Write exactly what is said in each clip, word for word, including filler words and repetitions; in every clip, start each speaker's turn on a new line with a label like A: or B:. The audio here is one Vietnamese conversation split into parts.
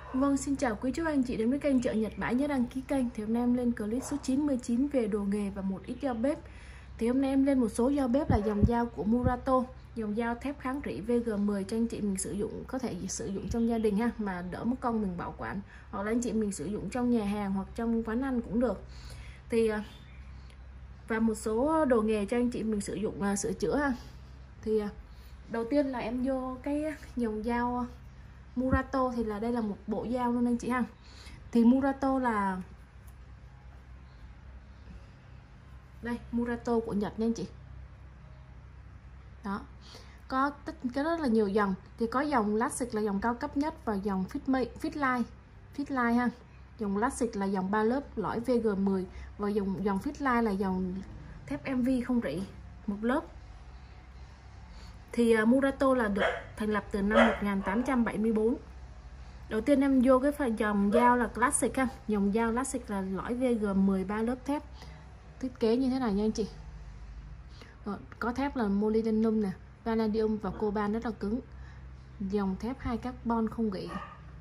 A: Vâng, xin chào quý chú anh chị đến với kênh Chợ Nhật Bãi. Nhớ đăng ký kênh. Thì hôm nay em lên clip số chín mươi chín về đồ nghề và một ít dao bếp. Thì hôm nay em lên một số dao bếp là dòng dao của Murato, dòng dao thép kháng rỉ V G mười cho anh chị mình sử dụng, có thể sử dụng trong gia đình ha, mà đỡ mất công mình bảo quản, hoặc là anh chị mình sử dụng trong nhà hàng hoặc trong quán ăn cũng được. Thì và một số đồ nghề cho anh chị mình sử dụng uh, sửa chữa ha. Thì uh, đầu tiên là em vô cái dòng dao Murato, thì là đây là một bộ dao luôn anh chị ha. Thì Murato là đây, Murato của Nhật nha anh chị. Đó, có tất cái rất là nhiều dòng. Thì có dòng classic là dòng cao cấp nhất, và dòng fit fitline fitline ha. Dòng classic là dòng ba lớp lõi V G mười, và dòng dòng fitline là dòng thép M V không rỉ một lớp. Thì uh, Murato là được thành lập từ năm một nghìn tám trăm bảy mươi tư. Đầu tiên em vô cái phần dòng dao là classic ha. Dòng dao classic là lõi V G mười ba lớp thép. Thiết kế như thế này nha anh chị. Rồi, có thép là molybdenum nè, vanadium và coban rất là cứng. Dòng thép hai carbon không rỉ.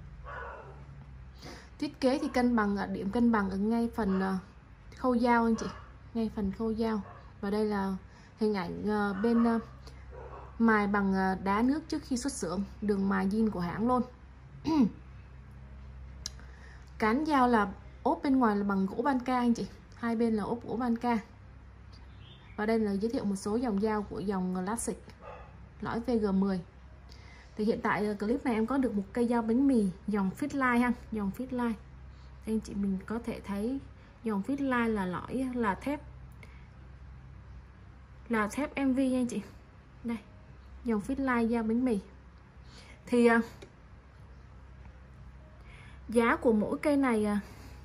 A: Thiết kế thì cân bằng, ở điểm cân bằng ở ngay phần uh, khâu dao anh chị, ngay phần khâu dao. Và đây là hình ảnh uh, bên uh, mài bằng uh, đá nước trước khi xuất xưởng, đường mài zin của hãng luôn. Cán dao là ốp bên ngoài là bằng gỗ banca anh chị, hai bên là ốp gỗ banca. Và đây là giới thiệu một số dòng dao của dòng classic lõi V G mười. Thì hiện tại clip này em có được một cây dao bánh mì dòng fitline ha, dòng fitline. Anh chị mình có thể thấy dòng fitline là lõi là thép là thép M V nha anh chị. Đây, dòng fitline dao bánh mì. Thì uh, giá của mỗi cây này uh,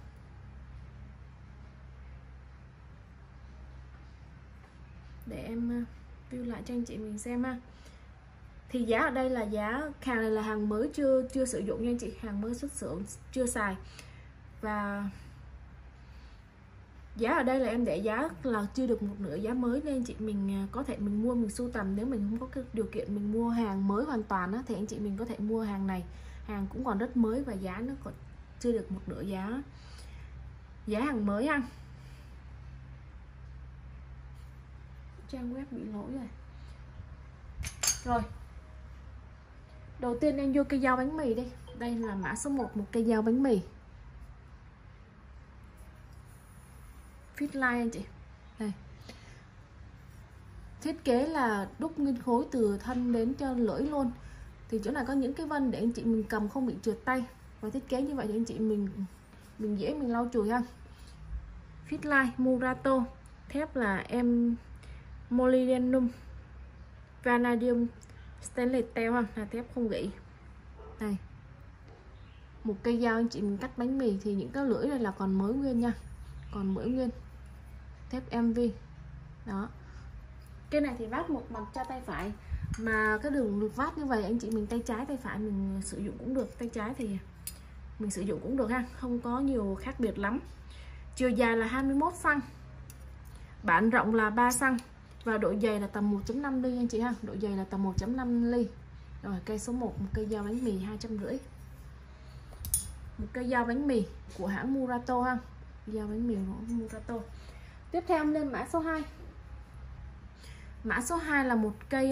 A: để em uh, view lại cho anh chị mình xem ha. Thì giá ở đây là giá hàng này là hàng mới, chưa chưa sử dụng nha anh chị, hàng mới xuất xưởng chưa xài. Và giá ở đây là em để giá là chưa được một nửa giá mới, nên anh chị mình có thể mình mua mình sưu tầm. Nếu mình không có cái điều kiện mình mua hàng mới hoàn toàn á, thì anh chị mình có thể mua hàng này, hàng cũng còn rất mới và giá nó còn chưa được một nửa giá giá hàng mới ha. Trang web bị lỗi rồi. Rồi, đầu tiên em vô cây dao bánh mì đi. Đây là mã số một, một cây dao bánh mì fitline anh chị. Đây, thiết kế là đúc nguyên khối từ thân đến cho lưỡi luôn. Thì chỗ này có những cái vân để anh chị mình cầm không bị trượt tay, và thiết kế như vậy thì anh chị mình mình dễ mình lau chùi ha. Fitline Murato, thép là em molybdenum, vanadium, stainless steel ha, là thép không rỉ. Đây, một cây dao anh chị mình cắt bánh mì. Thì những cái lưỡi này là còn mới nguyên nha, còn mới nguyên, thép M V. Đó, cái này thì vát một mặt cho tay phải, mà cái đường lượt vát như vậy anh chị mình tay trái tay phải mình sử dụng cũng được. Tay trái thì mình sử dụng cũng được ha, không có nhiều khác biệt lắm. Chiều dài là hai mươi mốt xăng, bản rộng là ba xăng, và độ dày là tầm một chấm năm ly anh chị ha, độ dày là tầm một chấm năm ly. Rồi, cây số một, một cây dao bánh mì hai trăm rưỡi, một cây dao bánh mì của hãng Murato ha, dao bánh mì của Murato. Tiếp theo lên mã số hai. Mã số hai là một cây,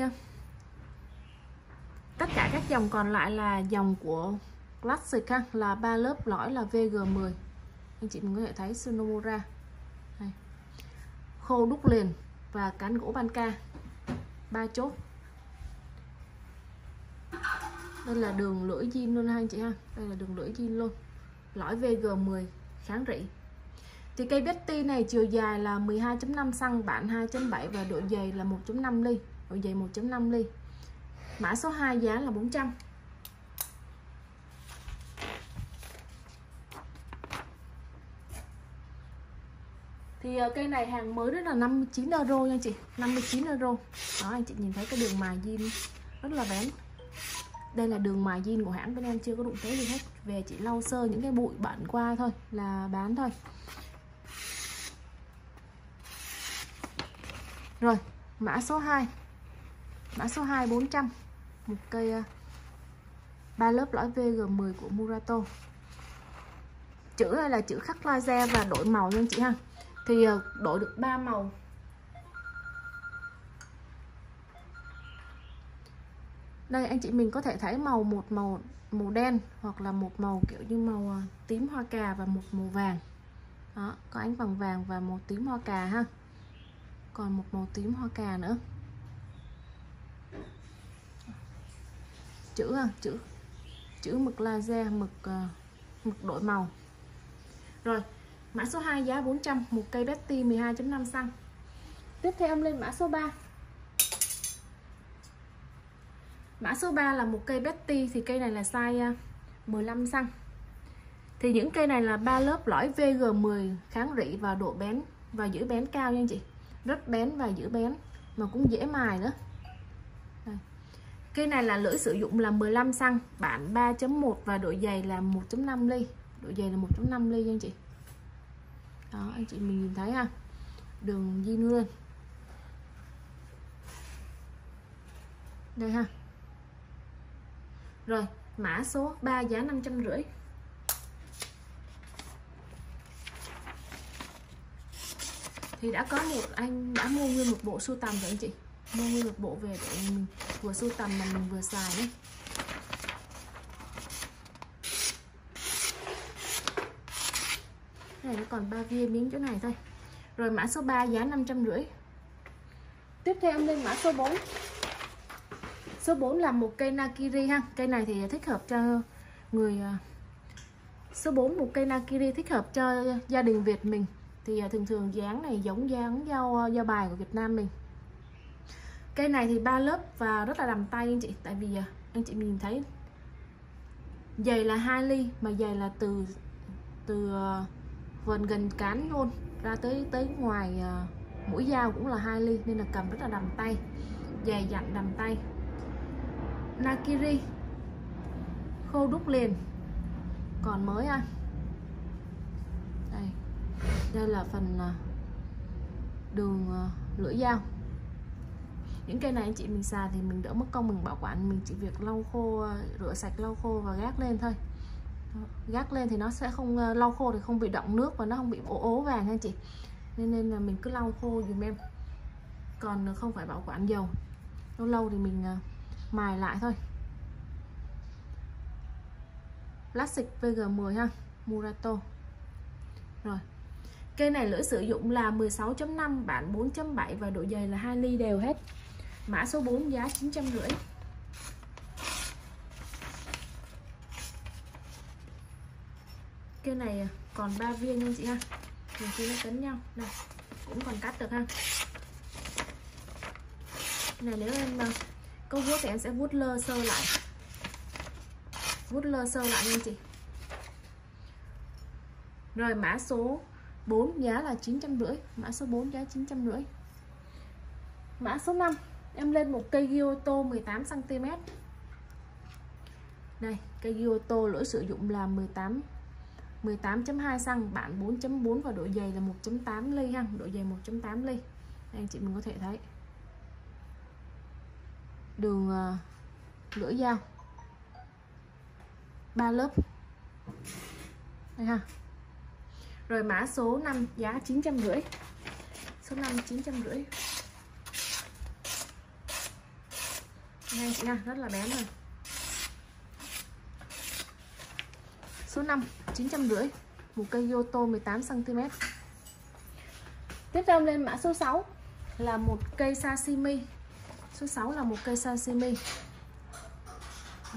A: tất cả các dòng còn lại là dòng của classic ha, là ba lớp lõi là V G mười. Anh chị mình có thể thấy Sonomura đây, khô đúc liền và cán gỗ banca, ba chốt. Đây là đường lưỡi zin luôn ha anh chị ha, đây là đường lưỡi zin luôn, lõi V G mười kháng rỉ. Thì cây Betty này chiều dài là mười hai chấm năm xăng, bản hai chấm bảy, và độ dày là một chấm năm ly, độ dày một chấm năm ly. Mã số hai giá là bốn trăm. Thì cây này hàng mới rất là năm mươi chín euro nha anh chị, năm mươi chín euro. Đó, anh chị nhìn thấy cái đường mài zin rất là bén. Đây là đường mài zin của hãng, bên em chưa có đụng tới gì hết, về chỉ lau sơ những cái bụi bẩn qua thôi là bán thôi. Rồi, mã số hai. Mã số hai bốn trăm. Một cây ba lớp lõi V G mười của Murato. Chữ này là chữ khắc laser và đổi màu nha anh chị ha. Thì đổi được ba màu. Đây anh chị mình có thể thấy màu một màu màu đen, hoặc là một màu kiểu như màu tím hoa cà và một màu vàng. Đó, có ánh vàng vàng và màu tím hoa cà ha. Còn một màu tím hoa cà nữa. Chữ ha, chữ chữ mực laser, mực uh, mực đổi màu. Rồi, mã số hai giá bốn trăm, một cây Betty mười hai chấm năm xăng. Tiếp theo em lên mã số ba. Mã số ba là một cây Betty, thì cây này là size mười lăm xăng. Thì những cây này là ba lớp lõi V G mười, kháng rỉ và độ bén và giữ bén cao nha anh chị. Rất bén và giữ bén, mà cũng dễ mài nữa. Đây. Cây này là lưỡi sử dụng là mười lăm xăng, bản ba chấm một và độ dày là một chấm năm ly. Độ dày là một chấm năm ly nha anh chị. Đó, anh chị mình nhìn thấy ha. Đường zin luôn. Đây ha. Rồi, mã số ba giá năm trăm rưỡi. Thì đã có một anh đã mua nguyên một bộ sưu tầm rồi anh chị. Mua nguyên một bộ về để mình vừa sưu tầm mà mình vừa xài nhé. Này nó còn ba viên miếng chỗ này thôi. Rồi mã số ba giá năm trăm rưỡi. Tiếp theo em lên mã số bốn. Số bốn là một cây Nakiri ha. Cây này thì thích hợp cho người số bốn, một cây Nakiri thích hợp cho gia đình Việt mình. Thì thường thường dáng này giống dáng dao dao bài của Việt Nam mình. Cây này thì ba lớp và rất là đầm tay anh chị, tại vì anh chị mình thấy dày là hai ly, mà dày là từ từ vần gần cán luôn ra tới tới ngoài uh, mũi dao cũng là hai ly, nên là cầm rất là đầm tay, dày dặn đầm tay. Nakiri khô đúc liền, còn mới ha. Đây, đây là phần uh, đường uh, lưỡi dao. Những cây này anh chị mình xài thì mình đỡ mất công mình bảo quản, mình chỉ việc lau khô, rửa sạch lau khô và gác lên thôi. Gác lên thì nó sẽ không, lau khô thì không bị đọng nước và nó không bị ố ố vàng anh chị. Nên nên là mình cứ lau khô dùm em. Còn không phải bảo quản dầu. Lâu lâu thì mình mài lại thôi. Plastic V G mười ha, Murato. Rồi. Cây này lưỡi sử dụng là mười sáu chấm năm, bản bốn chấm bảy và độ dày là hai ly đều hết. Mã số bốn giá chín trăm rưỡi. Cây này còn ba viên nha chị ha. Mình khi nó cấn nhau. Đây, cũng còn cắt được ha. Này nếu em có vuốt thì em sẽ vuốt lơ sơ lại. Vuốt lơ sơ lại nha chị. Rồi mã số bốn giá là chín trăm rưỡi. Mã số bốn giá chín trăm rưỡi. Mã số năm em lên một cây Giotto mười tám xăng ti mét. Đây, cây Giotto lưỡi sử dụng là mười tám mười tám chấm hai xăng, bản bốn chấm bốn và độ dày là một chấm tám ly ha, độ dày một chấm tám ly. Đây, anh chị mình có thể thấy đường uh, lưỡi dao ba lớp đây ha. Rồi mã số năm giá chín trăm rưỡi. Số năm chín trăm rưỡi. Đây chị ha, rất là bén rồi. Số năm chín trăm rưỡi, một cây Giotto mười tám xăng ti mét. Tiếp theo lên mã số sáu là một cây sashimi. Số sáu là một cây sashimi. Đó.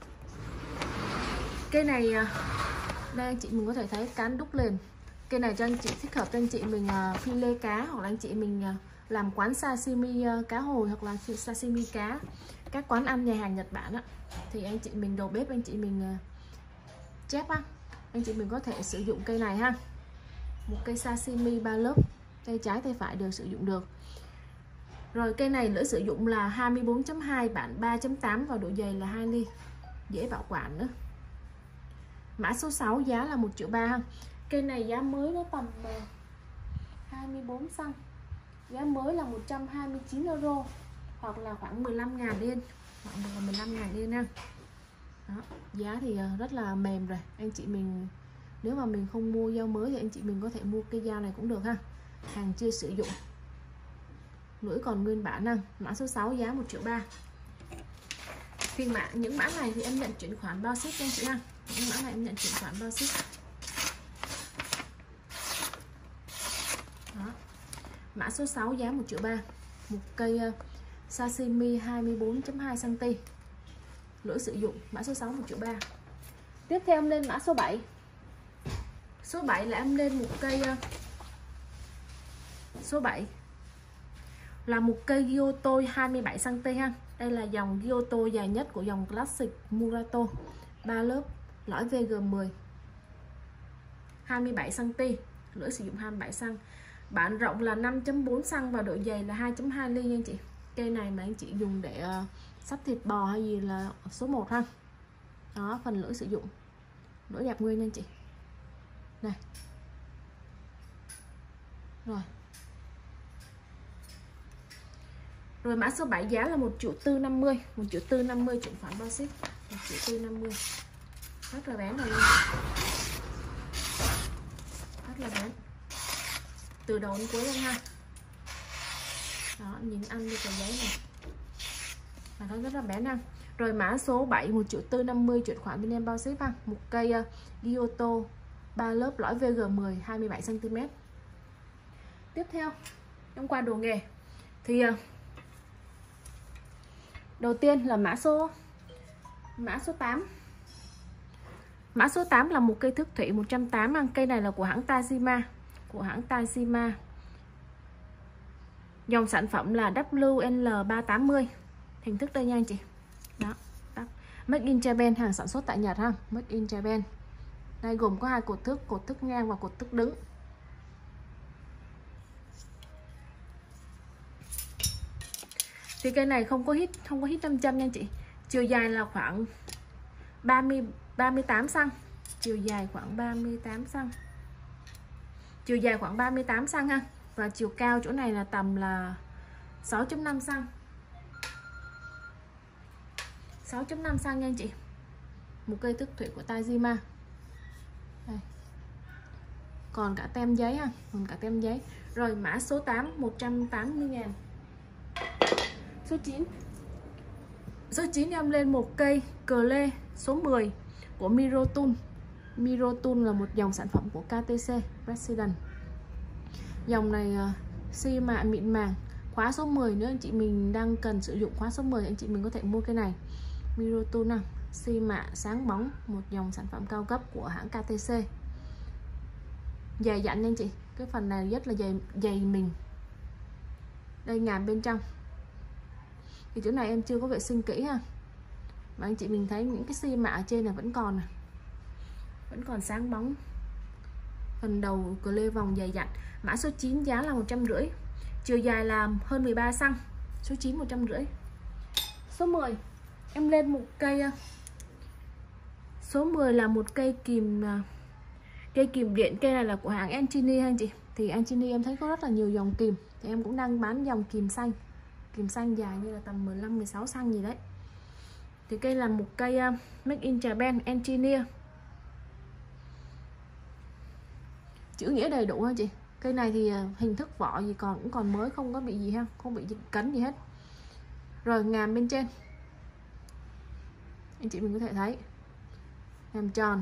A: Cây này đây anh chị mình có thể thấy cán đúc liền. Cây này cho anh chị thích hợp cho anh chị mình phi lê cá, hoặc là anh chị mình làm quán sashimi cá hồi, hoặc là sashimi cá, các quán ăn nhà hàng Nhật Bản á, thì anh chị mình đầu bếp anh chị mình chép á, anh chị mình có thể sử dụng cây này ha. Một cây sashimi ba lớp, tay trái tay phải đều sử dụng được. Rồi cây này lưỡi sử dụng là hai mươi bốn chấm hai, bản ba chấm tám và độ dày là hai ly, dễ bảo quản nữa. Mã số sáu giá là một triệu ba ha. Cây này giá mới nó tầm hai mươi bốn xăng, giá mới là một trăm hai mươi chín euro, hoặc là khoảng mười lăm ngàn yên, khoảng mười lăm ngàn yên ha. Đó, giá thì rất là mềm rồi. Anh chị mình nếu mà mình không mua dao mới thì anh chị mình có thể mua cây dao này cũng được ha. Hàng chưa sử dụng, lưỡi còn nguyên bản ha. Mã số sáu giá một triệu ba. Thì mã những mã này thì em nhận chuyển khoản bao ship anh chị ha. Những mã này em nhận chuyển khoản bao ship. Đó. Mã số sáu giá một triệu ba. Một cây uh, sashimi hai mươi bốn chấm hai xăng ti. Lưỡi sử dụng, mã số sáu một triệu ba. Tiếp theo em lên mã số bảy. Số bảy là em lên một cây uh, số bảy là một cây Giotto hai mươi bảy xăng ti ha. Đây là dòng Giotto dài nhất của dòng Classic Murato, ba lớp, lõi vê giê mười, hai mươi bảy xăng ti, lưỡi sử dụng hai mươi bảy xăng. Bản rộng là năm chấm bốn xăng và độ dày là hai chấm hai ly nha anh chị. Cây này mà anh chị dùng để uh, sắp thịt bò hay gì là số một ha. Đó, phần lưỡi sử dụng, lưỡi đẹp nguyên nha anh chị. Này. Rồi. Rồi mã số bảy giá là một triệu tư năm mươi, một triệu tư năm mươi chuyển khoản bao ship, một triệu tư năm mươi. Rất là bén này luôn. Rất là bén. Từ đầu đến cuối luôn ha. Đó, nhìn ăn như cái giấy này. Mà nó rất là bén ha. Rồi mã số bảy một triệu tư năm mươi chuyển khoản bên em bao ship ha. Một cây uh, Giotto ba lớp, lõi vê giê mười, hai mươi bảy xăng ti mét. Tiếp theo, trong qua đồ nghề thì uh, đầu tiên là mã số mã số tám. Mã số tám là một cây thước thủy một trăm tám mươi. Cây này là của hãng Tajima, của hãng Tajima. Dòng sản phẩm là W L ba tám mươi. Hình thức đây nha anh chị. Đó, đó. Made in Japan, hàng sản xuất tại Nhật ha, Made in Japan. Đây gồm có hai cột thước, cột thước ngang và cột thước đứng. Thì cây này không có hít, không có hít nam châm nha anh chị. Chiều dài là khoảng ba mươi, ba mươi tám xăng. Chiều dài khoảng ba mươi tám xăng. Chiều dài khoảng ba mươi tám xăng ha. Và chiều cao chỗ này là tầm là sáu chấm năm xăng. sáu chấm năm xăng nha anh chị. Một cây thước thủy của Tajima. Đây. Còn cả tem giấy ha, còn cả tem giấy. Rồi mã số tám một trăm tám mươi ngàn. Số chín. Số chín em lên một cây cờ lê số mười của Mirotool. Mirotool là một dòng sản phẩm của ca tê xê President. Dòng này uh, xi mạ mịn màng, khóa số mười. Nếu anh chị mình đang cần sử dụng khóa số mười, anh chị mình có thể mua cái này. Mirotool nào, xi mạ sáng bóng, một dòng sản phẩm cao cấp của hãng ca tê xê. Dày dặn nha anh chị. Cái phần này rất là dày dày mình. Đây ngàm bên trong. Thì chỗ này em chưa có vệ sinh kỹ ha. Mà anh chị mình thấy những cái xi mạ ở trên này vẫn còn vẫn còn sáng bóng. Phần đầu cờ lê vòng dày dặn. Mã số chín giá là một trăm rưỡi. Chiều dài là hơn mười ba xăng. Số chín một trăm rưỡi. Số mười em lên một cây. Số mười là một cây kìm cây kìm điện. Cây này là của hãng Engineer anh chị. Thì Engineer em thấy có rất là nhiều dòng kìm. Thì em cũng đang bán dòng kìm xanh. Kìm xanh dài như là tầm mười lăm mười sáu xăng gì đấy. Thì cây là một cây uh, Made in Japan Engineer. Chữ nghĩa đầy đủ ha chị. Cây này thì uh, hình thức vỏ gì còn cũng còn mới, không có bị gì ha, không bị cấn gì hết. Rồi ngàm bên trên anh chị mình có thể thấy ngàm tròn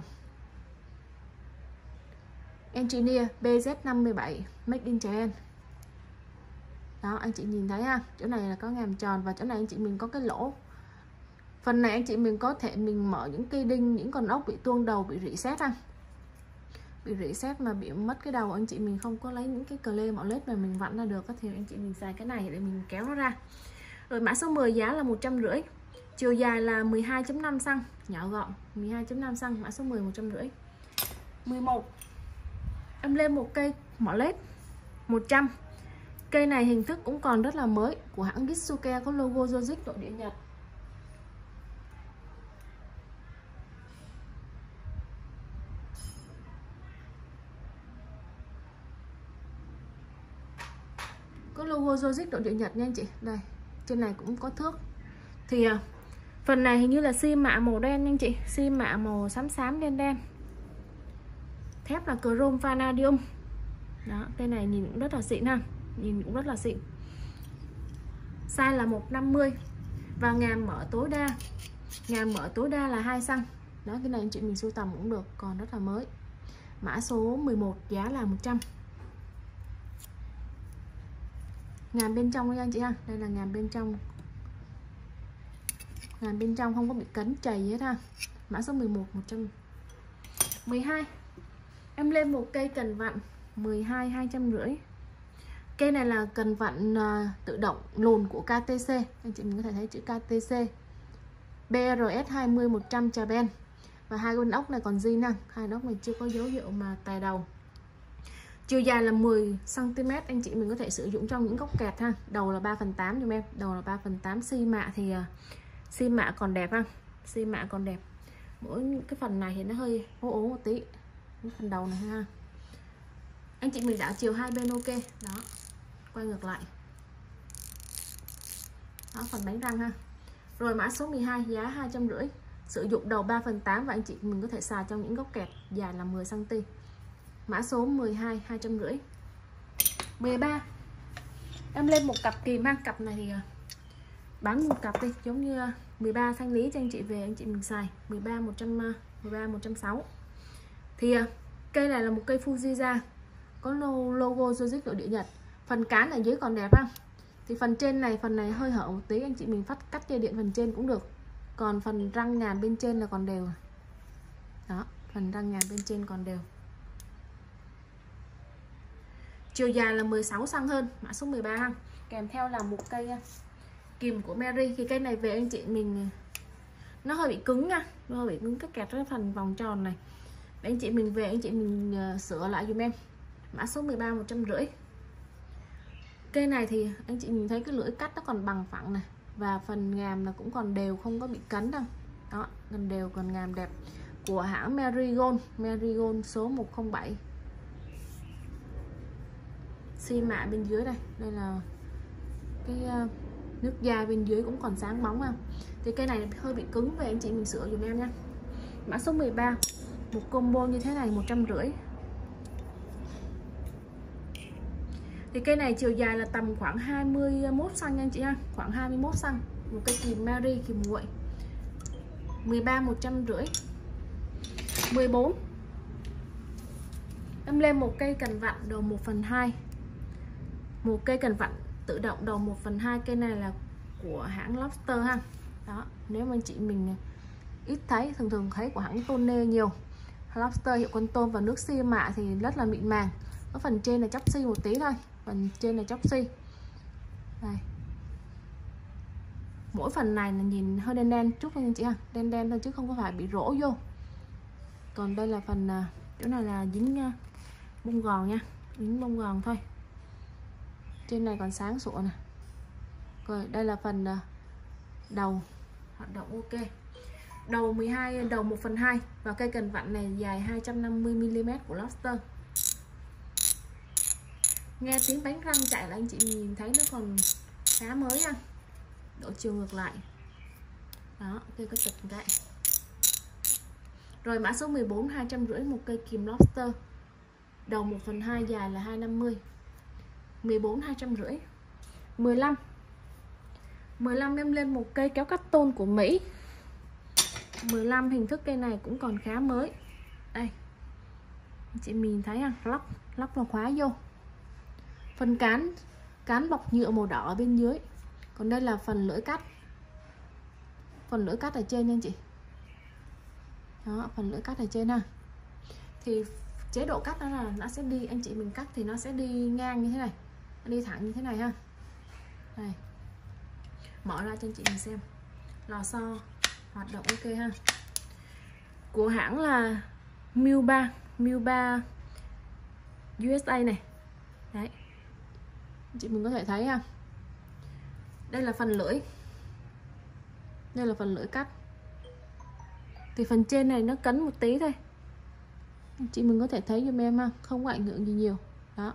A: Engineer B Z năm bảy Made in Japan. Đó anh chị nhìn thấy ha, chỗ này là có ngàm tròn và chỗ này anh chị mình có cái lỗ. Phần này anh chị mình có thể mình mở những cây đinh, những con ốc bị tuông đầu, bị rỉ sét ha. Bị rỉ sét mà bị mất cái đầu, anh chị mình không có lấy những cái cờ lê mọ lết mà mình vặn ra được thì anh chị mình xài cái này để mình kéo nó ra. Rồi mã số mười giá là một trăm rưỡi. Chiều dài là mười hai chấm năm xăng, nhỏ gọn, mười hai chấm năm xăng, mã số mười một trăm rưỡi. mười một em lên một cây mọ lết một trăm. Cây này hình thức cũng còn rất là mới, của hãng Gitsuke, có logo Jojic nội địa Nhật. Có logo Jojic nội địa Nhật nha anh chị. Đây, trên này cũng có thước. Thì Phần này hình như là xi mạ màu đen nha anh chị, xi mạ màu xám xám đen đen. Thép là chrome vanadium. Đó, cây này nhìn cũng rất là xịn ha, nhìn cũng rất là xịn. Size là một năm mươi và ngàm mở tối đa. Ngàm mở tối đa là hai xăng. Đó, cái này anh chị mình sưu tầm cũng được, còn rất là mới. Mã số mười một, giá là một trăm. Ngàm bên trong đây anh chị ha, đây là ngàm bên trong. Ngàm bên trong không có bị cấn chày hết ha. Mã số mười một, một trăm. mười hai. Em lên một cây cần vặn mười hai, hai trăm rưỡi. Cây này là cần vặn uh, tự động lồn của ca tê xê. Anh chị mình có thể thấy chữ ca tê xê. bê rờ ét hai mươi, một trăm trà ben. Và hai con ốc này còn zin ha. Hai ốc này chưa có dấu hiệu mà tè đầu. Chiều dài là mười xăng ti mét. Anh chị mình có thể sử dụng trong những góc kẹt ha. Đầu là ba phần tám dùm em. Đầu là ba phần tám. Xi mạ thì uh, xi mạ còn đẹp ha. Xi mạ còn đẹp. Mỗi cái phần này thì nó hơi ố ố một tí. Cái phần đầu này ha. Anh chị mình đảo chiều hai bên ok. Đó, quay ngược lại. Đó, phần bánh răng ha. Rồi mã số mười hai, giá hai trăm rưỡi. Sử dụng đầu ba phần tám và anh chị mình có thể xài trong những góc kẹt, dài là mười xăng ti mét. Mã số mười hai, hai trăm rưỡi. mười ba. Em lên một cặp kìm ha. Cặp này thì bán một cặp đi, giống như mười ba thanh lý cho anh chị về anh chị mình xài. mười ba, một trăm, mười ba, một trăm sáu mươi. Thì cây này là một cây Fujiza, có logo Jojic nội địa Nhật. Phần cán ở dưới còn đẹp ha. Thì phần trên này, phần này hơi hở một tí, anh chị mình phát cắt dây điện phần trên cũng được. Còn phần răng ngàm bên trên là còn đều. Đó, phần răng ngàm bên trên còn đều. Chiều dài là mười sáu xăng hơn, mã số mười ba ha. Kèm theo là một cây kìm của Mary. Thì cây này về anh chị mình nó hơi bị cứng nha, nó hơi bị cứng cái kẹt cái phần vòng tròn này. Để anh chị mình về anh chị mình uh, sửa lại dùm em. Mã số mười ba, một trăm rưỡi. Cây này thì anh chị mình thấy cái lưỡi cắt nó còn bằng phẳng này. Và phần ngàm là cũng còn đều, không có bị cấn đâu. Đó, gần đều, còn ngàm đẹp. Của hãng Marigold. Marigold số một không bảy. Xi mạ bên dưới đây. Đây là cái uh, nước da bên dưới cũng còn sáng bóng ha. Thì cây này hơi bị cứng, về anh chị mình sửa dùm em nha. Mã số mười ba. Một combo như thế này một trăm rưỡi. Thì cây này chiều dài là tầm khoảng hai mươi mốt xăng nha anh chị ha, khoảng hai mươi mốt xăng. Một cây kìm Mary, kìm nguội. mười ba, một trăm rưỡi. mười bốn. Em lên một cây cần vặn đầu một phần hai. Một cây cần vặn tự động đầu một phần hai. Cây này là của hãng Lobster ha. Đó, nếu mà anh chị mình ít thấy, thường thường thấy của hãng Tone nhiều. Lobster hiệu con tôm và nước xi mạ thì rất là mịn màng. Ở phần trên là chóc xi một tí thôi, phần trên là chóc xi. Đây. Mỗi phần này là nhìn hơi đen đen chút thôi anh chị ha, đen đen thôi chứ không có phải bị rỗ vô. Còn đây là phần chỗ này là dính bông gòn nha, dính bông gòn thôi. Trên này còn sáng sủa nè. Rồi đây là phần đầu hoạt động ok. Đầu mười hai, đầu một phần hai. Và cây cần vặn này dài hai trăm năm mươi mi li mét của Lobster. Nghe tiếng bánh răng chạy là anh chị nhìn thấy nó còn khá mới ha. Độ chiều ngược lại. Đó, cây có chật cái. Rồi mã số mười bốn, hai trăm rưỡi. Một cây kìm Lobster. Đầu một phần hai, dài là hai trăm năm mươi. mười bốn, hai trăm rưỡi. mười lăm. mười lăm em lên một cây kéo cắt tôn của Mỹ. mười lăm hình thức cây này cũng còn khá mới. Đây. Chị mình thấy ha, lóc lóc vào khóa vô. Phần cán cán bọc nhựa màu đỏ ở bên dưới. Còn đây là phần lưỡi cắt. Phần lưỡi cắt ở trên nha anh chị. Đó, phần lưỡi cắt ở trên ha. Thì chế độ cắt đó là nó sẽ đi, anh chị mình cắt thì nó sẽ đi ngang như thế này, nó đi thẳng như thế này ha. Đây. Mở ra cho anh chị mình xem. Lò xo hoạt động ok ha. Của hãng là Milba, Milba u ét a này. Đấy. Chị mình có thể thấy ha. Đây là phần lưỡi. Đây là phần lưỡi cắt. Thì phần trên này nó cấn một tí thôi. Chị mình có thể thấy giùm em ha, không có ảnh hưởng gì nhiều. Đó.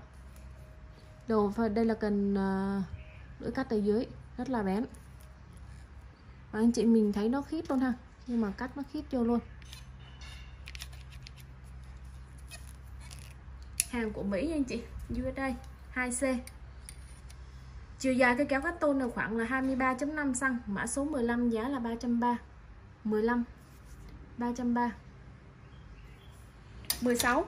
A: Đồ đây là cần uh, lưỡi cắt ở dưới rất là bén. Và anh chị mình thấy nó khít luôn ha, nhưng mà cắt nó khít vô luôn. Hàng của Mỹ anh chị, u ét a hai C. Chiều dài cái kéo cắt tôn là khoảng là hai mươi ba chấm năm xăng, mã số mười lăm, giá là ba trăm ba mươi. mười lăm ba trăm ba mươi. mười sáu.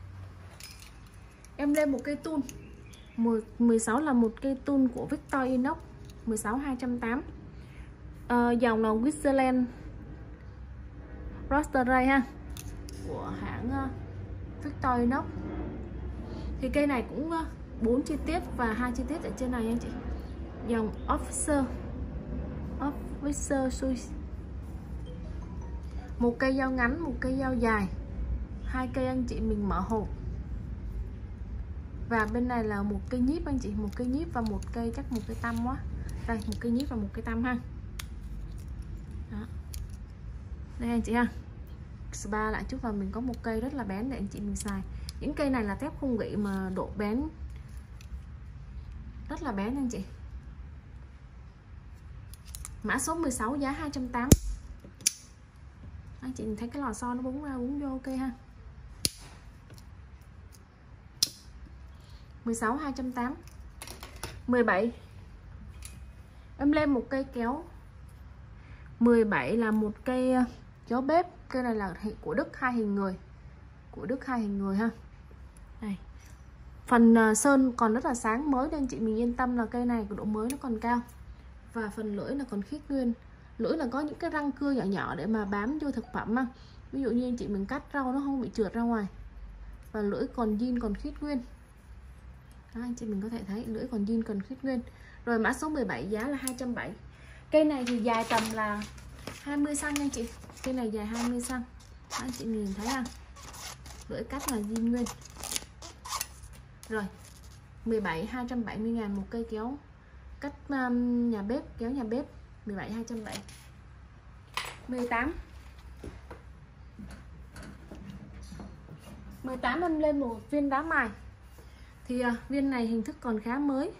A: Em lên một cây tun. mười sáu là một cây tun của Victor Inox, mười sáu hai trăm tám mươi. Ờ, dòng là Switzerland Roastery ha, của hãng uh, Victor Inox. Thì cây này cũng uh, bốn chi tiết và hai chi tiết ở trên này anh chị. Dòng Officer Officer Swiss. Một cây dao ngắn, một cây dao dài, hai cây anh chị mình mở hộp. Và bên này là một cây nhíp anh chị, một cây nhíp và một cây, chắc một cây tăm quá. Đây, một cây nhíp và một cây tăm ha. Đó. Đây anh chị ha. Spa lại chút và mình có một cây rất là bén để anh chị mình xài. Những cây này là thép không gỉ mà độ bén rất là bén anh chị. Mã số mười sáu, giá hai trăm tám mươi. Anh chị thấy cái lò xo nó búng ra búng vô ok ha. mười sáu hai trăm tám mươi. mười bảy. Em lên một cây kéo. mười bảy là một cây kéo bếp. Cây này là của Đức, hai hình người. Của Đức hai hình người ha. Đây. Phần sơn còn rất là sáng mới nên chị mình yên tâm là cây này của độ mới nó còn cao. Và phần lưỡi là còn khít nguyên. Lưỡi là có những cái răng cưa nhỏ nhỏ để mà bám vô thực phẩm ha. Ví dụ như anh chị mình cắt rau nó không bị trượt ra ngoài. Và lưỡi còn zin còn khít nguyên. Đó, anh chị mình có thể thấy lưỡi còn zin còn khít nguyên. Rồi mã số mười bảy, giá là hai trăm bảy mươi. Cây này thì dài tầm là hai mươi xăng anh chị. Cây này dài hai mươi xăng. Đó, anh chị nhìn thấy không? Lưỡi cắt là zin nguyên. Rồi mười bảy hai trăm bảy mươi ngàn một cây kéo cắt um, nhà bếp, kéo nhà bếp. Mười bảy hai trăm bảy mươi. mười tám. mười tám em lên một viên đá mài. Thì uh, viên này hình thức còn khá mới.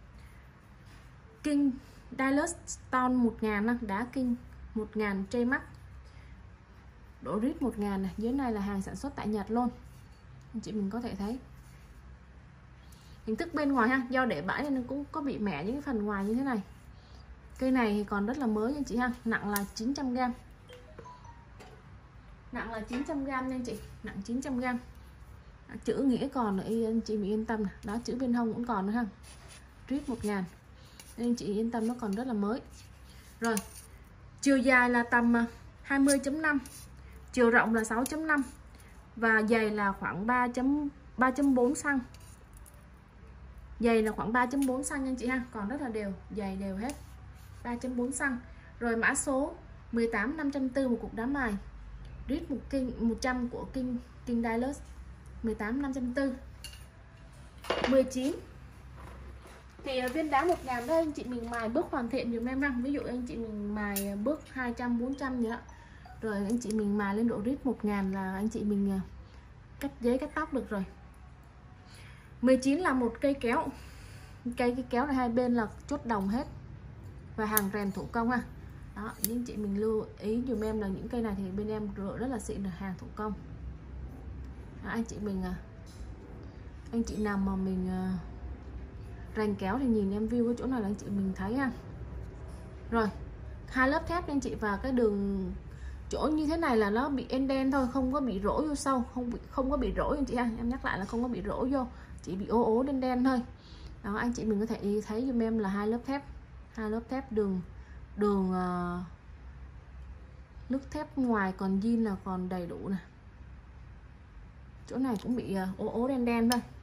A: King Dilus Stone một nghìn, đá King một nghìn J-Max. Độ rít một nghìn này, dưới này là hàng sản xuất tại Nhật luôn. Anh chị mình có thể thấy. Hình thức bên ngoài ha, do để bãi nên nó cũng có bị mẻ những cái phần ngoài như thế này. Cây này thì còn rất là mới anh chị ha, nặng là chín trăm gam. Nặng là chín trăm gam nha anh chị, nặng chín trăm gam. Chữ nghĩa còn ở anh chị mình yên tâm này. Đó, chữ bên hông cũng còn nữa ha. Rít một nghìn. Nên anh chị yên tâm nó còn rất là mới. Rồi. Chiều dài là tầm hai mươi chấm năm. Chiều rộng là sáu chấm năm. Và dày là khoảng ba chấm bốn xăng. Dày là khoảng ba chấm bốn xăng anh chị ha, còn rất là đều, dày đều hết. ba chấm bốn xăng. Rồi mã số mười tám năm trăm bốn mươi, một cục đá mài. Rít một kinh một trăm của King King Dilus. mười tám năm trăm bốn mươi. mười chín. Thì viên đá một nghìn đây anh chị mình mài bước hoàn thiện dùm em ha. Ví dụ anh chị mình mài bước hai trăm bốn trăm vậy đó. Rồi anh chị mình mài lên độ rít một nghìn là anh chị mình cắt giấy cắt tóc được rồi. mười chín là một cây kéo. Cây cái kéo này hai bên là chốt đồng hết. Và hàng rèn thủ công ha. Đó, những chị mình lưu ý dùm em là những cây này thì bên em rửa rất là xịn, là hàng thủ công. Đó, anh chị mình anh chị nào mà mình rèn kéo thì nhìn em view cái chỗ này là anh chị mình thấy ha. Rồi, hai lớp thép anh chị, và cái đường chỗ như thế này là nó bị en đen thôi, không có bị rỗ vô sâu, không bị không có bị rỗ anh chị ha. Em nhắc lại là không có bị rỗ vô, chỉ bị ố ố đen đen thôi. Đó, anh chị mình có thể thấy giùm em là hai lớp thép, hai lớp thép đường đường uh, nước thép ngoài còn zin là còn đầy đủ nè. Chỗ này cũng bị uh, ố ố đen đen thôi,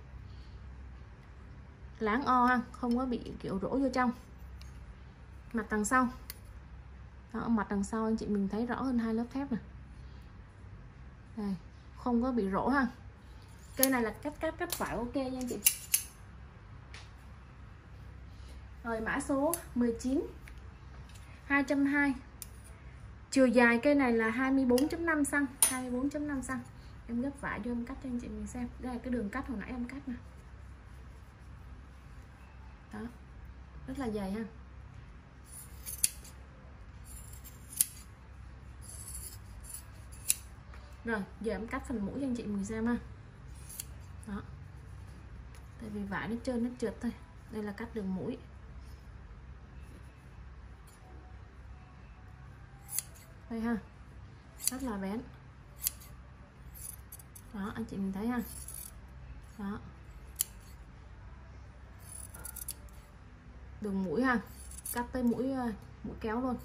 A: láng o ha, không có bị kiểu rỗ vô trong. Mặt đằng sau. Đó, mặt đằng sau anh chị mình thấy rõ hơn hai lớp thép này. Đây, không có bị rỗ ha. Cây này là cắt cắt cắt phải ok nha anh chị. Rồi mã số mười chín hai trăm hai mươi. Chiều dài cây này là hai mươi bốn chấm năm xăng, hai mươi bốn chấm năm xăng. Em gấp vải cho em cắt cho anh chị mình xem. Đây là cái đường cắt hồi nãy em cắt nè. Đó. Rất là dày ha. Rồi giờ em cắt phần mũi cho anh chị mình xem ha. Đó, tại vì vải nó trơn nó trượt thôi. Đây là cắt đường mũi. Đây ha, rất là bén. Đó, anh chị mình thấy ha. Đó, đường mũi ha, cắt tới mũi mũi kéo luôn.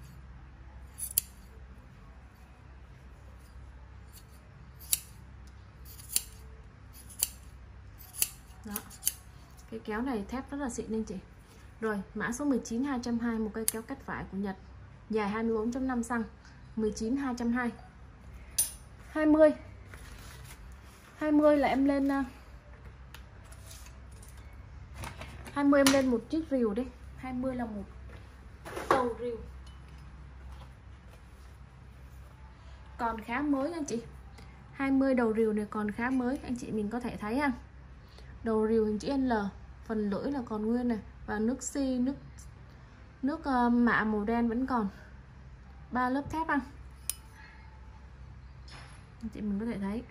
A: Đó, cái kéo này thép rất là xịn anh chị. Rồi mã số mười chín hai trăm hai mươi, một cây kéo cắt vải của Nhật, dài hai mươi bốn chấm năm xăng, mười chín hai trăm hai mươi. hai mươi hai mươi là em lên hai mươi em lên một chiếc rìu đi. Hai mươi là một đầu rìu còn khá mới anh chị. Hai mươi đầu rìu này còn khá mới, anh chị mình có thể thấy ha. Đầu rìu hình chữ L, phần lưỡi là còn nguyên này, và nước xi, nước nước uh, mạ màu đen vẫn còn. Ba lớp thép ha, anh chị mình có thể thấy.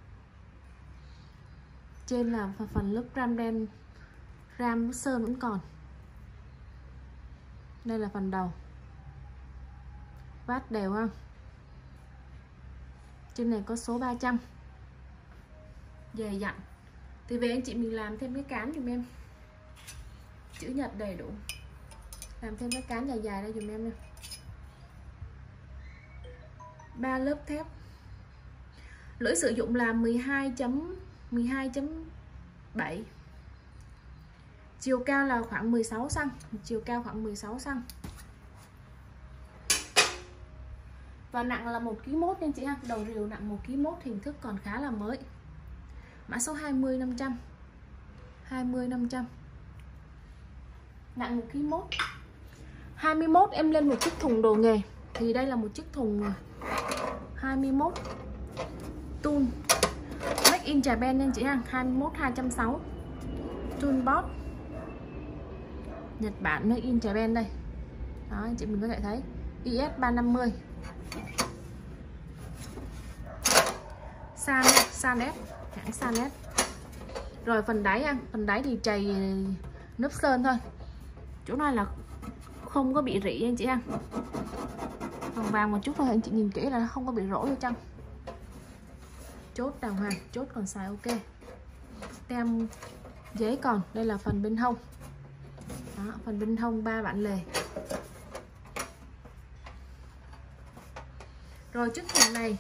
A: Trên là phần lớp ram đen, ram sơn vẫn còn. Đây là phần đầu, vát đều ha. Trên này có số ba trăm, dày dặn. Thì về anh chị mình làm thêm cái cán dùm em, chữ Nhật đầy đủ. Làm thêm cái cán dài dài đây dùm em nha. Ba lớp thép. Lưỡi sử dụng là mười hai chấm bảy. Chiều cao là khoảng mười sáu xăng, chiều cao khoảng mười sáu xăng. Và nặng là một ki lô gam anh chị ha. Đầu rìu nặng một ki lô gam, hình thức còn khá là mới. Mã số hai mươi năm trăm. hai mươi năm trăm. Nặng một ki lô gam. hai mươi mốt em lên một chiếc thùng đồ nghề. Thì đây là một chiếc thùng hai mươi mốt tool Make in Japan anh chị ha. hai mươi mốt hai trăm sáu mươi. Toolbox Nhật Bản, Make in Japan đây. Đó, anh chị mình có thể thấy i ét ba năm mươi. San Sanet, hãng Sanet. Rồi phần đáy ha, phần đáy thì chày lớp sơn thôi. Chỗ này là không có bị rỉ anh chị ha. Vàng vàng một chút thôi, anh chị nhìn kỹ là không có bị rỗ vô trong. Chốt đàng hoàng, chốt còn xài ok. Tem giấy còn, đây là phần bên hông. Đó, phần bên hông ba bản lề. Rồi chiếc thùng này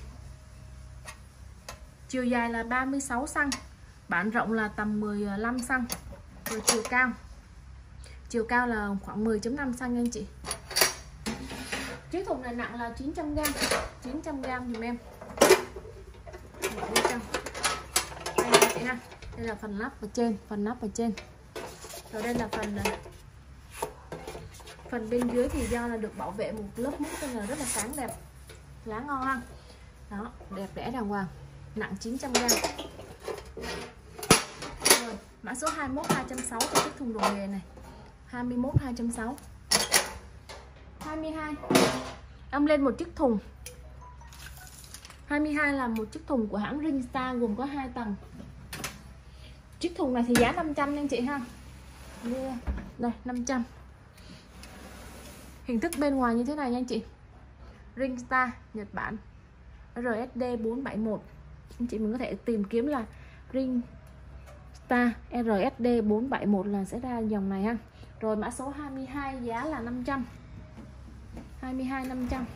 A: chiều dài là ba mươi sáu xăng, bản rộng là tầm mười lăm xăng. Rồi chiều cao, chiều cao là khoảng mười chấm năm xăng anh chị. Chiếc thùng này nặng là chín trăm gam, chín trăm gam dùm em. Đây là chị ha. Đây là phần nắp ở trên, phần nắp ở trên. Rồi đây là phần phần bên dưới thì do là được bảo vệ một lớp mút nên là rất là sáng đẹp, lá ngon ha. Đó, đẹp đẽ đàng hoàng, nặng chín trăm gam. Rồi, mã số hai mươi mốt hai trăm sáu mươi cho chiếc thùng đồ nghề này. hai mươi mốt hai trăm sáu mươi. hai mươi hai em lên một chiếc thùng. hai mươi hai là một chiếc thùng của hãng Ringstar gồm có hai tầng. Chiếc thùng này thì giá năm trăm anh chị ha. Đây, năm trăm. Hình thức bên ngoài như thế này nha anh chị. Ringstar Nhật Bản, R S D bốn bảy một. Anh chị mình có thể tìm kiếm là Ringstar R S D bốn bảy một là sẽ ra dòng này ha. Rồi mã số hai mươi hai giá là năm trăm. hai mươi hai năm trăm.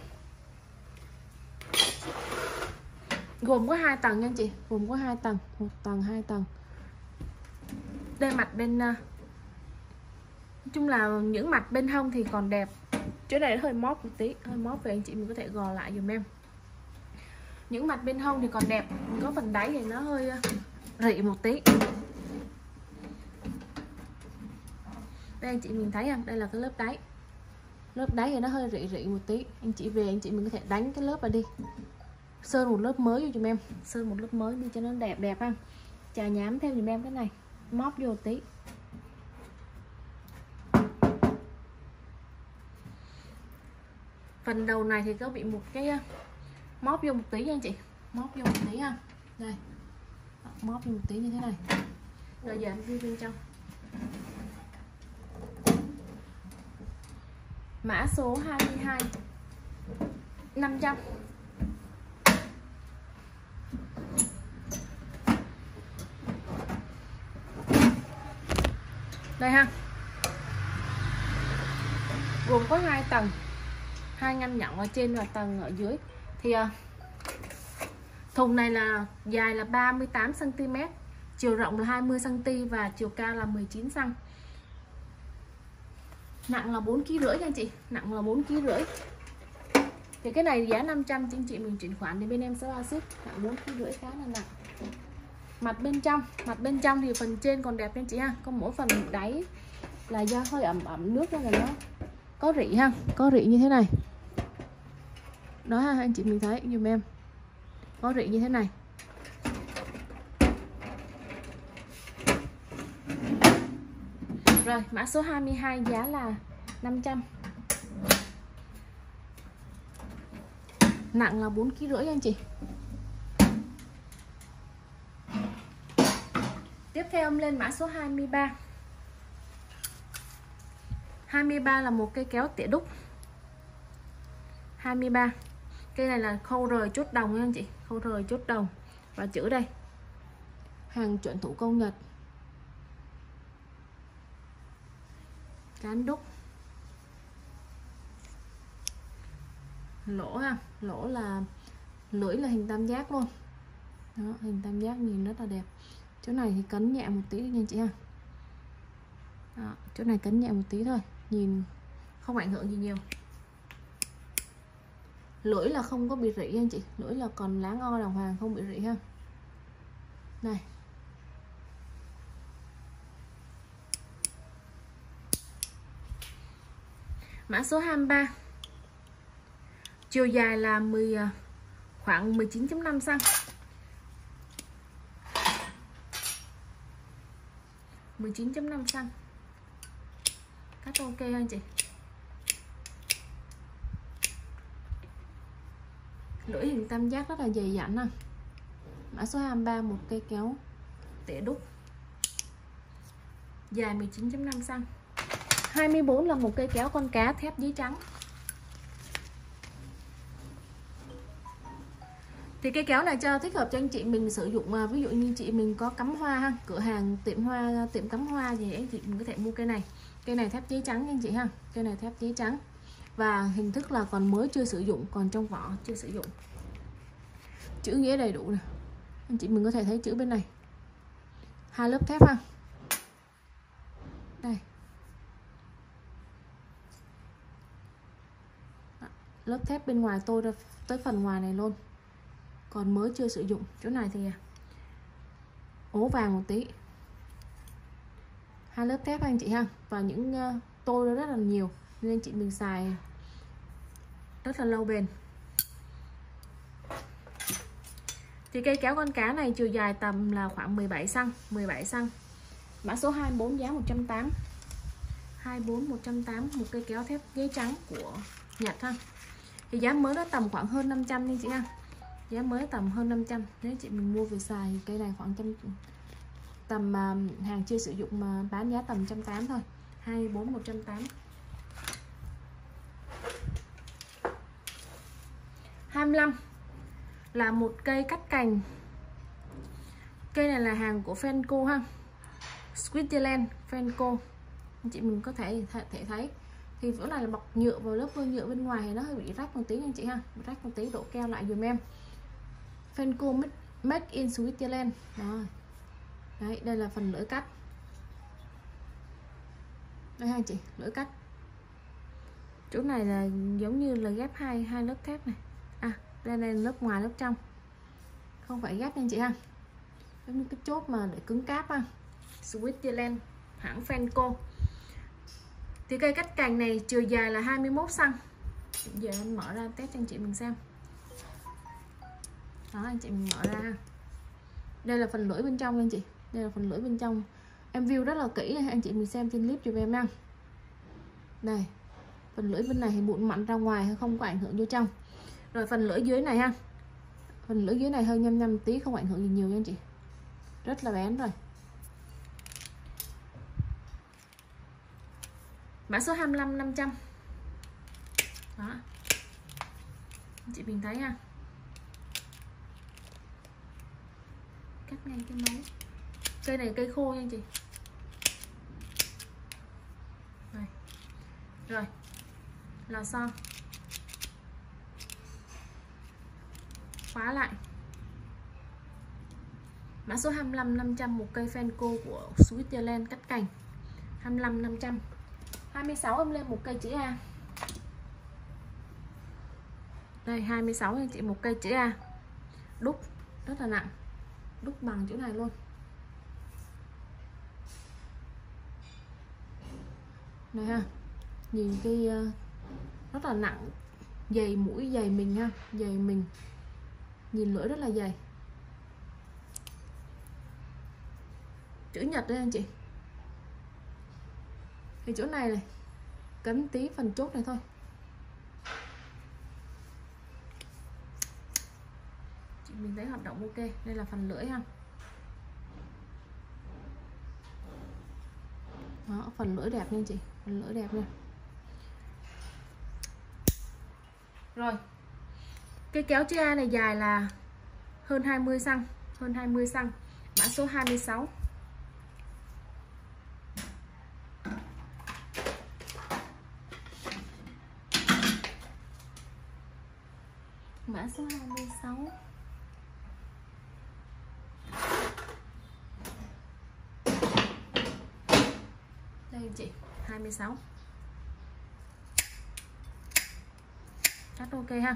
A: Gồm có hai tầng nha anh chị, gồm có hai tầng, một tầng, hai tầng. Đây mặt bên, nói chung là những mặt bên hông thì còn đẹp. Chỗ này hơi móp một tí, hơi móp về anh chị mình có thể gò lại dùm em. Những mặt bên hông thì còn đẹp, có phần đáy thì nó hơi rỉ một tí. Đây anh chị mình thấy không? Đây là cái lớp đáy. Lớp đáy thì nó hơi rỉ rỉ một tí. Anh chị về anh chị mình có thể đánh cái lớp này đi, sơn một lớp mới cho dùm em, sơn một lớp mới đi cho nó đẹp đẹp ha. Chà nhám theo dùm em cái này, móp vô tí. Phần đầu này thì có bị một cái móp vô một tí nha anh chị. móp vô một tí ha. Đây, móp vô một tí như thế này. Rồi giờ em view bên trong. Mã số hai mươi hai năm trăm. Đây ha. Gồm có hai tầng, hai ngăn nhận ở trên và tầng ở dưới. Thì uh, thùng này là dài là ba mươi tám xăng ti mét, chiều rộng là hai mươi xăng ti mét và chiều cao là mười chín xăng ti mét. Nặng là bốn ki lô gam rưỡi nha anh chị, nặng là bốn ki lô gam rưỡi. Thì cái này giá năm trăm, anh chị mình chuyển khoản thì bên em sẽ bao ship. Nặng bốn ki lô gam rưỡi khá là nặng. Mặt bên trong, mặt bên trong thì phần trên còn đẹp anh chị ha, có mỗi phần đáy là do hơi ẩm ẩm nước nên là nó có rỉ ha, có rỉ như thế này. Đó ha, anh chị mình thấy dùm em. Có rỉ như thế này. Rồi, mã số hai mươi hai giá là năm trăm. Nặng là bốn ki lô gam rưỡi anh chị. Tiếp theo em lên mã số hai mươi ba. hai mươi ba là một cây kéo tỉa đúc. hai mươi ba. Cây này là khâu rời chốt đồng nha anh chị, khâu rời chốt đồng và chữ đây. Hàng chuẩn thủ công Nhật. Cán đúc. Lỗ ha, lỗ là lưỡi là hình tam giác luôn. Đó, hình tam giác nhìn rất là đẹp. Chỗ này thì cấn nhẹ một tí nha anh chị ha. Đó, chỗ này cấn nhẹ một tí thôi, nhìn không ảnh hưởng gì nhiều. Lưỡi là không có bị rỉ anh chị, lưỡi là còn láng o đàng hoàng, không bị rỉ ha. Này. Mã số hai mươi ba. Chiều dài là mười khoảng mười chín chấm năm xăng ti mét. mười chín chấm năm xăng ti mét. Cắt ok anh chị. Lưỡi hình tam giác rất là dày dặn ha. Mã số hai mươi ba, một cây kéo tỉa đúc. Dài mười chín chấm năm xăng ti mét. hai mươi bốn là một cây kéo con cá thép giấy trắng. Thì cây kéo này cho thích hợp cho anh chị mình sử dụng, ví dụ như chị mình có cắm hoa ha, cửa hàng tiệm hoa, tiệm cắm hoa thì anh chị mình có thể mua cây này. Cây này thép giấy trắng anh chị ha. Cây này thép giấy trắng. Và hình thức là còn mới chưa sử dụng, còn trong vỏ chưa sử dụng. Chữ nghĩa đầy đủ này. Anh chị mình có thể thấy chữ bên này. Hai lớp thép ha. Đây. Lớp thép bên ngoài tôi ra tới phần ngoài này luôn. Còn mới chưa sử dụng. Chỗ này thì ố vàng một tí. Hai lớp thép anh chị ha. Và những uh, tôi rất là nhiều nên anh chị mình xài rất là lâu bền. Thì cây kéo con cá này chiều dài tầm là khoảng mười bảy xăng ti mét, mười bảy xăng ti mét. Mã số hai mươi bốn giá một trăm tám mươi. hai mươi bốn một trăm tám mươi, một cây kéo thép giấy trắng của Nhật ha. Thì giá mới đó tầm khoảng hơn năm trăm nha chị ha. Giá mới tầm hơn năm trăm. Nếu chị mình mua về xài thì cây này khoảng trăm, tầm uh, hàng chưa sử dụng mà bán giá tầm một trăm tám mươi thôi. hai mươi bốn một trăm tám mươi. hai mươi lăm là một cây cắt cành. Cây này là hàng của Fenco ha. Switzerland Fenco. Anh chị mình có thể thể thấy thì chỗ này là bọc nhựa vào lớp vôi nhựa bên ngoài thì nó hơi bị rách một tí anh chị ha. Rách một tí, độ keo lại dùm em. Fenco Make in Switzerland. Đó. Đấy, đây là phần lưỡi cắt. Đây ha anh chị, lưỡi cắt. Chỗ này là giống như là ghép hai hai lớp thép này. À, đây là lớp ngoài lớp trong. Không phải ghép anh chị ha. Giống như cái chốt mà để cứng cáp ha. Switzerland, hãng Fenco. Thì cây cắt cành này chiều dài là hai mươi mốt xăng ti mét. Giờ em mở ra test cho anh chị mình xem. Đó, anh chị mình mở ra. Đây là phần lưỡi bên trong anh chị. Đây là phần lưỡi bên trong. Em view rất là kỹ này, anh chị mình xem trên clip cho em nha. Đây. Phần lưỡi bên này thì bụi mặn ra ngoài không có ảnh hưởng vô trong. Rồi phần lưỡi dưới này ha. Phần lưỡi dưới này hơi nhăm nhăm tí, không ảnh hưởng gì nhiều nha anh chị. Rất là bén rồi. Mã số hai mươi lăm năm trăm. Đó. Anh chị mình thấy ha. Cắt ngay cái mấu. Cây này cây khô nha anh chị. Đây. Rồi. Lò xo. Khóa lại. Mã số hai mươi lăm năm trăm, một cây Fenco của Switzerland cắt cành. hai mươi lăm năm trăm. hai mươi sáu em lên một cây chữ A. Đây hai mươi sáu anh chị, một cây chữ A. Đúc rất là nặng. Đúc bằng chỗ này luôn. Này ha. Nhìn cái uh, rất là nặng, dày mũi, dày mình ha, dày mình. Nhìn lưỡi rất là dày. Chữ nhật đấy anh chị. Cái chỗ này này cấn tí phần chốt này thôi. Chị mình thấy hoạt động ok. Đây là phần lưỡi ha. Đó, phần lưỡi đẹp nha anh chị, phần lưỡi đẹp nha. Rồi. Cây kéo chữ A này dài là hơn hai mươi xăng, hơn hai mươi xăng. Mã số hai mươi sáu. Mã số hai mươi sáu. Đây anh chị, hai mươi sáu. Cắt ok ha.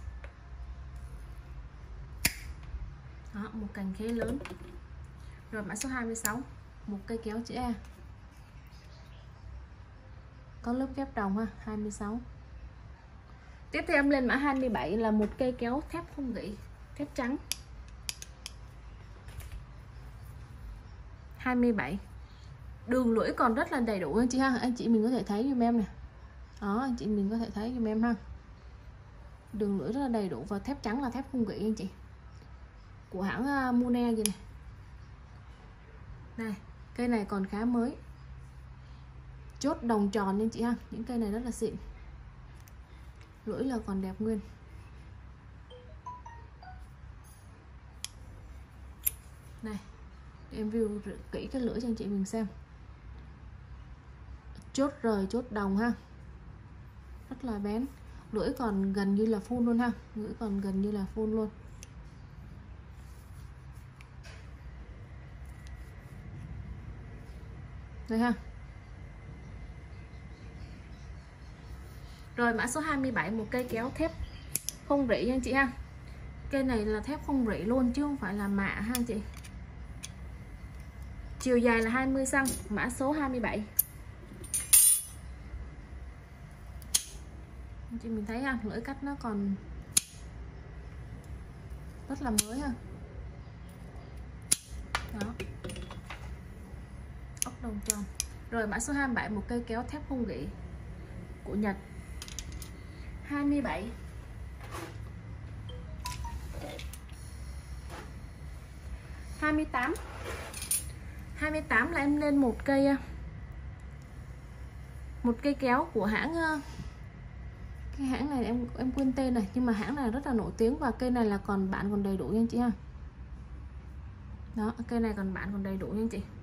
A: Đó, một cành khế lớn. Rồi mã số hai mươi sáu, một cây kéo chữ A. Có lớp ghép đồng ha, hai mươi sáu. Tiếp theo em lên mã hai mươi bảy là một cây kéo thép không gỉ, thép trắng. hai mươi bảy. Đường lưỡi còn rất là đầy đủ anh chị ha. Anh chị mình có thể thấy giùm em nè. Đó, anh chị mình có thể thấy giùm em ha. Đường lưỡi rất là đầy đủ và thép trắng là thép không gỉ anh chị. Của hãng uh, Mune gì này. Này, cây này còn khá mới. Chốt đồng tròn anh chị ha. Những cây này rất là xịn. Lưỡi là còn đẹp nguyên. Này, em view kỹ cái lưỡi cho anh chị mình xem. Chốt rời, chốt đồng ha. Rất là bén. Lưỡi còn gần như là full luôn ha. Lưỡi còn gần như là full luôn. Đây ha. Rồi mã số hai mươi bảy, một cây kéo thép không rỉ nha anh chị ha. Cây này là thép không rỉ luôn chứ không phải là mạ ha anh chị. Chiều dài là hai mươi xăng, mã số hai mươi bảy. Anh chị mình thấy ha, lưỡi cắt nó còn rất là mới ha. Đó. Ốc đồng tròn. Rồi mã số hai mươi bảy, một cây kéo thép không gỉ của Nhật. hai mươi bảy. hai mươi tám. hai mươi tám là em lên một cây một cây kéo của hãng, cái hãng này em em quên tên này, nhưng mà hãng này rất là nổi tiếng và cây này là còn bạn còn đầy đủ nha anh chị ha. Đó, cây này còn bạn còn đầy đủ nha anh chị.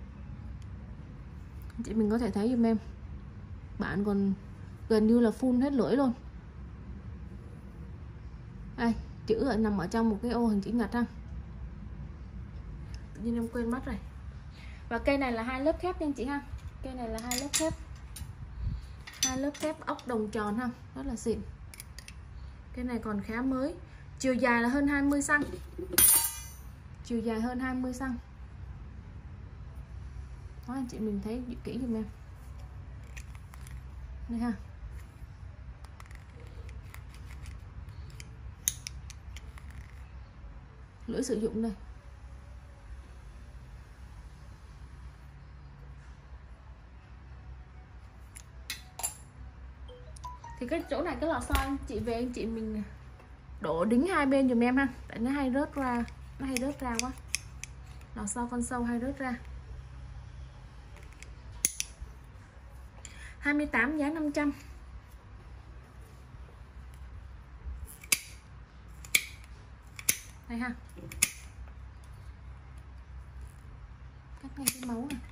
A: Anh chị mình có thể thấy giùm em. Bạn còn gần như là full hết lưỡi luôn. Đây, chữ ở nằm ở trong một cái ô hình chữ nhật ha. Tự nhiên em quên mất rồi. Và cây này là hai lớp thép nha anh chị ha. Cây này là hai lớp thép. Hai lớp thép ốc đồng tròn ha, rất là xịn. Cây này còn khá mới. Chiều dài là hơn hai mươi xăng. Chiều dài hơn hai mươi xăng. Đó, anh chị mình thấy kỹ giùm em. Đây ha. Lưỡi sử dụng đây. Thì cái chỗ này cái lò xo anh chị về anh chị mình đổ đính hai bên dùm em ha, tại nó hay rớt ra, nó hay rớt ra quá, lò xo con sâu hay rớt ra. Hai mươi tám giá năm trăm. Đây ha, cắt ngay cái máu này.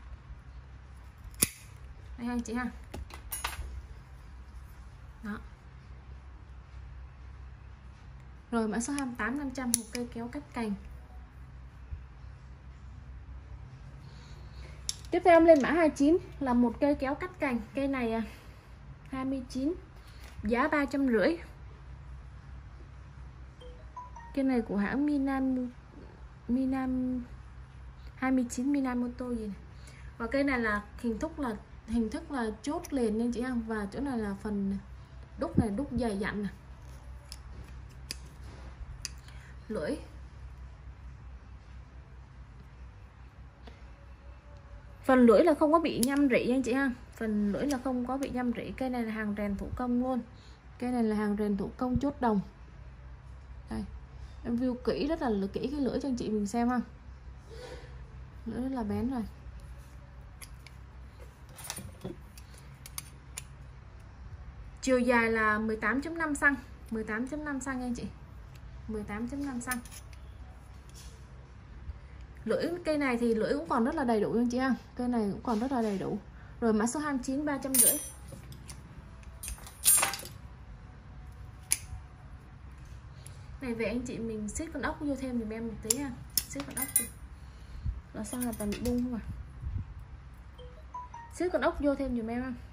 A: Đây ha anh chị ha. Đó. Rồi mã số hai mươi tám năm trăm, một cây kéo cắt cành. Tiếp theo em lên mã hai mươi chín là một cây kéo cắt cành. Cây này hai mươi chín giá ba trăm rưỡi. Cây này của hãng Minan Minan hai mươi chín Minamoto gì này. Và cây này là hình thức là hình thức là chốt liền nha chị em, và chỗ này là phần đúc này, đúc dày dặn này. Lưỡi phần lưỡi là không có bị nhăm rỉ nha anh chị ha, phần lưỡi là không có bị nhăm rỉ. Cây này là hàng rèn thủ công luôn, cây này là hàng rèn thủ công chốt đồng. Đây, em view kỹ, rất là kỹ cái lưỡi cho anh chị mình xem ha, lưỡi rất là bén rồi. Chiều dài là mười tám chấm năm xăng, mười tám chấm năm xăng nha anh chị, mười tám chấm năm xăng. Lưỡi cây này thì lưỡi cũng còn rất là đầy đủ anh chị ha, cây này cũng còn rất là đầy đủ. Rồi mã số hai mươi chín ba trăm rưỡi. Này về anh chị mình xếp con ốc vô thêm dùm em một tí ha, xếp con ốc vô. Là sao là toàn bị bung không à, xếp con ốc vô thêm dùm em ha.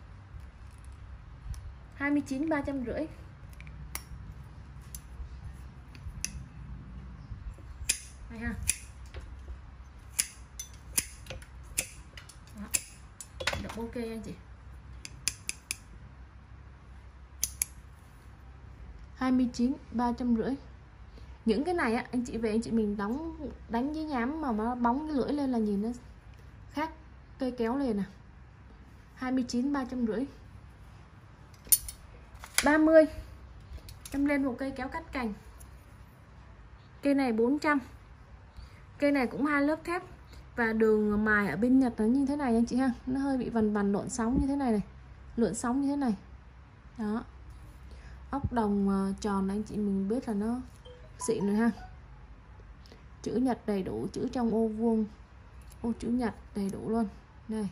A: Hai mươi chín ba trăm rưỡi. Đây ha. Đó. Được ok anh chị. Hai mươi chín ba trăm rưỡi. Những cái này á anh chị về anh chị mình đóng đánh với nhám mà nó bóng cái lưỡi lên là nhìn nó khác cây kéo liền nè. Hai mươi chín ba trăm rưỡi. Ba mươi em lên một cây kéo cắt cành. Cây này bốn trăm. Cây này cũng hai lớp thép và đường mài ở bên Nhật nó như thế này anh chị ha, nó hơi bị vằn vằn lộn sóng như thế này này, lượn sóng như thế này. Đó, ốc đồng tròn anh chị mình biết là nó xịn rồi ha. Chữ Nhật đầy đủ, chữ trong ô vuông, ô chữ Nhật đầy đủ luôn. Đây,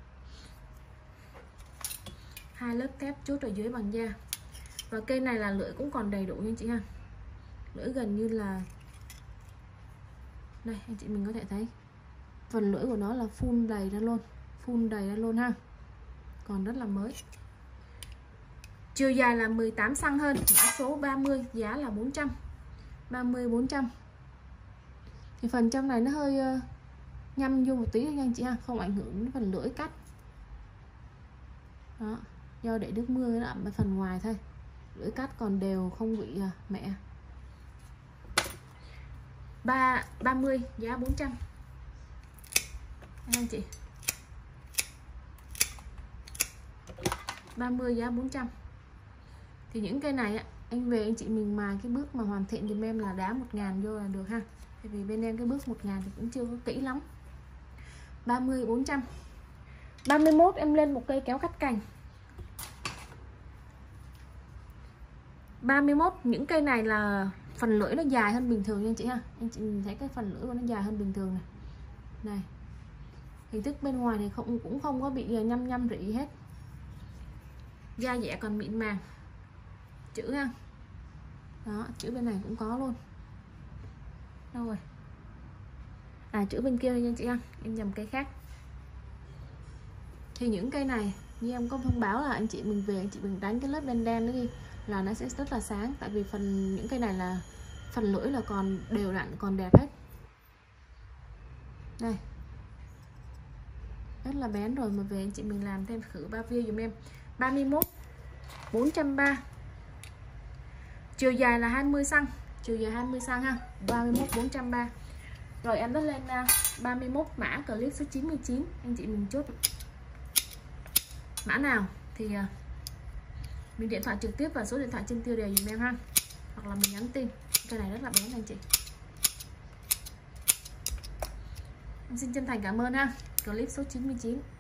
A: hai lớp thép chốt ở dưới bằng da. Và cây này là lưỡi cũng còn đầy đủ nha anh chị ha, lưỡi gần như là đây anh chị mình có thể thấy phần lưỡi của nó là full đầy ra luôn, full đầy ra luôn ha, còn rất là mới. Chiều dài là mười tám xăng hơn, mã số ba mươi, giá là bốn trăm. ba mươi bốn trăm. Thì phần trong này nó hơi uh, nhăm vô một tí nha anh chị ha, không ảnh hưởng đến phần lưỡi cắt. Đó, do để nước mưa nó ẩm ở phần ngoài thôi, lưỡi cắt còn đều không bị uh, mẹ. ba ba mươi giá bốn trăm. Anh chị. ba mươi giá bốn trăm. Thì những cây này á, anh về anh chị mình mài cái bước mà hoàn thiện dùm em là đá một ngàn vô là được ha. Tại vì bên em cái bước một ngàn thì cũng chưa có kỹ lắm. ba mươi bốn trăm. ba mươi mốt em lên một cây kéo cắt cành. ba mươi mốt những cây này là phần lưỡi nó dài hơn bình thường nha anh chị ha. Anh chị nhìn thấy cái phần lưỡi của nó dài hơn bình thường này. Này. Hình thức bên ngoài thì không cũng không có bị nhăm nhăm rỉ hết. Da dẻ còn mịn màng. Chữ ha. Đó, chữ bên này cũng có luôn. Đâu rồi? À, chữ bên kia nha anh chị ha. Em nhầm cây khác. Thì những cây này như em có thông báo là anh chị mình về anh chị mình đánh cái lớp đen đen đó đi là nó sẽ rất là sáng, tại vì phần những cây này là phần lưỡi là còn đều đặn, còn đẹp hết. Đây, rất là bén rồi, mà về anh chị mình làm thêm khử ba view dùm em. Ba mươi mốt bốn trăm ba mươi. Chiều dài là hai mươi xăng, chiều dài hai mươi xăng ha. Ba mươi mốt bốn trăm ba mươi. Rồi em đã lên ba mươi mốt mã clip số chín mươi chín, anh chị mình chốt mã nào thì mình điện thoại trực tiếp vào số điện thoại trên tiêu đề dùm em ha, hoặc là mình nhắn tin. Cây này rất là bén anh chị. Em xin chân thành cảm ơn ha. Clip số chín mươi chín.